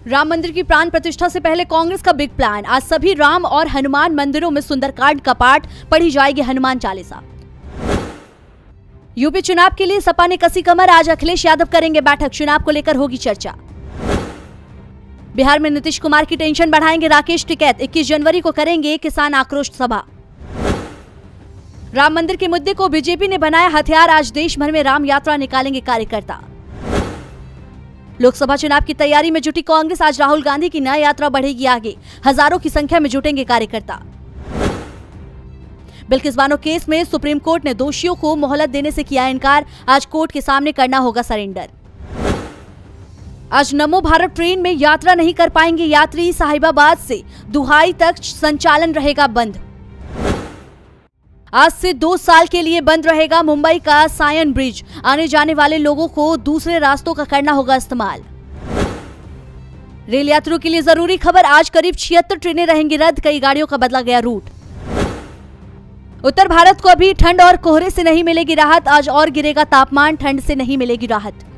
राम मंदिर की प्राण प्रतिष्ठा से पहले कांग्रेस का बिग प्लान। आज सभी राम और हनुमान मंदिरों में सुंदरकांड का पाठ, पढ़ी जाएगी हनुमान चालीसा। यूपी चुनाव के लिए सपा ने कसी कमर। आज अखिलेश यादव करेंगे बैठक, चुनाव को लेकर होगी चर्चा। बिहार में नीतीश कुमार की टेंशन बढ़ाएंगे राकेश टिकैत। 21 जनवरी को करेंगे किसान आक्रोश सभा। राम मंदिर के मुद्दे को बीजेपी ने बनाया हथियार। आज देश भर में राम यात्रा निकालेंगे कार्यकर्ता। लोकसभा चुनाव की तैयारी में जुटी कांग्रेस। आज राहुल गांधी की न्याय यात्रा बढ़ेगी आगे, हजारों की संख्या में जुटेंगे कार्यकर्ता। बिल्किस बानो केस में सुप्रीम कोर्ट ने दोषियों को मोहलत देने से किया इनकार। आज कोर्ट के सामने करना होगा सरेंडर। आज नमो भारत ट्रेन में यात्रा नहीं कर पाएंगे यात्री। साहिबाबाद से दुहाई तक संचालन रहेगा बंद। आज से 2 साल के लिए बंद रहेगा मुंबई का सायन ब्रिज। आने जाने वाले लोगों को दूसरे रास्तों का करना होगा इस्तेमाल। रेल यात्रियों के लिए जरूरी खबर। आज करीब 76 ट्रेनें रहेंगी रद्द, कई गाड़ियों का बदला गया रूट। उत्तर भारत को अभी ठंड और कोहरे से नहीं मिलेगी राहत। आज और गिरेगा तापमान, ठंड से नहीं मिलेगी राहत।